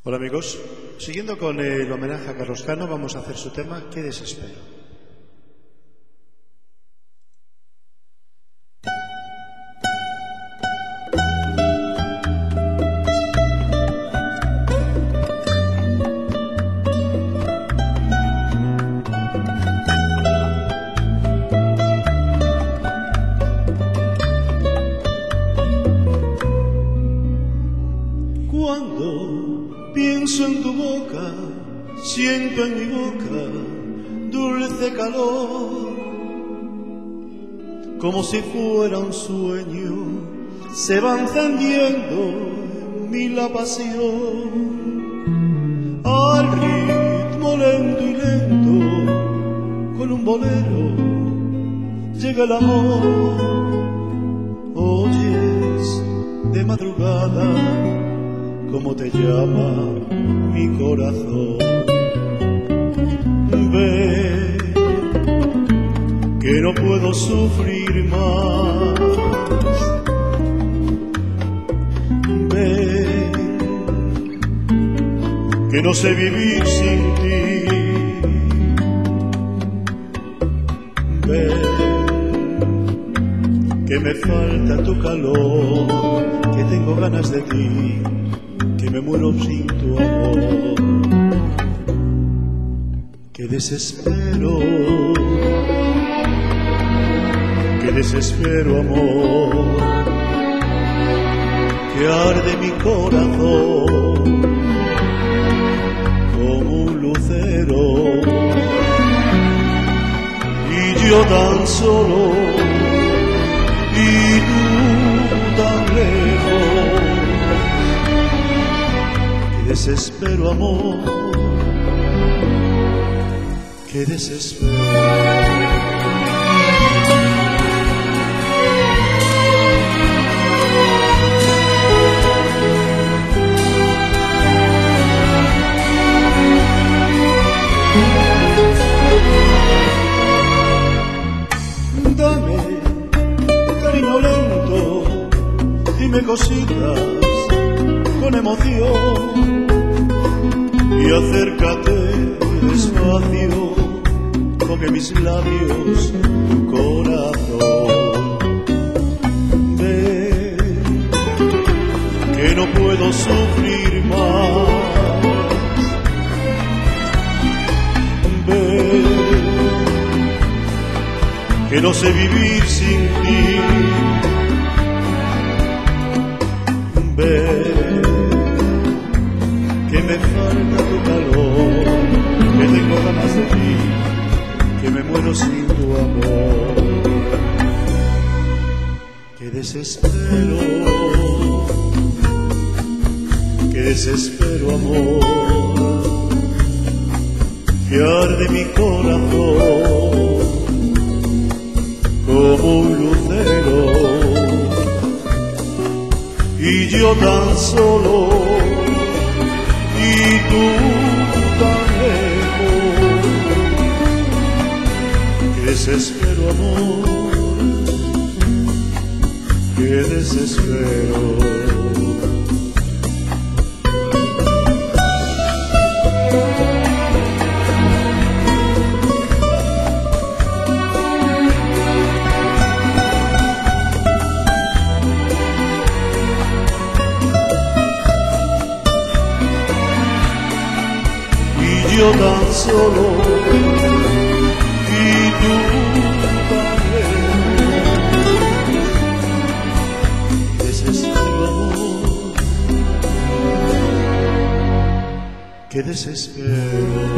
Hola amigos, siguiendo con el homenaje a Carlos Cano, vamos a hacer su tema Qué desespero. Cuando pienso en tu boca, siento en mi boca dulce calor, como si fuera un sueño, se va encendiendo en mí la pasión, al ritmo lento y lento, con un bolero llega el amor, oyes de madrugada cómo te llama mi corazón. Ve que no puedo sufrir más. Ve que no sé vivir sin ti. Ve que me falta tu calor, que tengo ganas de ti, que me muero sin tu amor. Qué desespero amor, que arde mi corazón como un lucero, y yo tan solo y tú tan lejos. Desespero amor, qué desespero. Dame cariño lento, dime cositas con emoción, y acércate despacio, toque mis labios, tu corazón. Ve que no puedo sufrir más. Ve que no sé vivir sin ti. Ve que me falta tu calor, que tengo ganas de ti, que me muero sin tu amor. Qué desespero amor, que arde mi corazón como un lucero, y yo tan solo y tú tan lejos. Qué desespero amor, qué desespero. Yo tan solo y tú tan lejos. Desespero amor, qué desespero.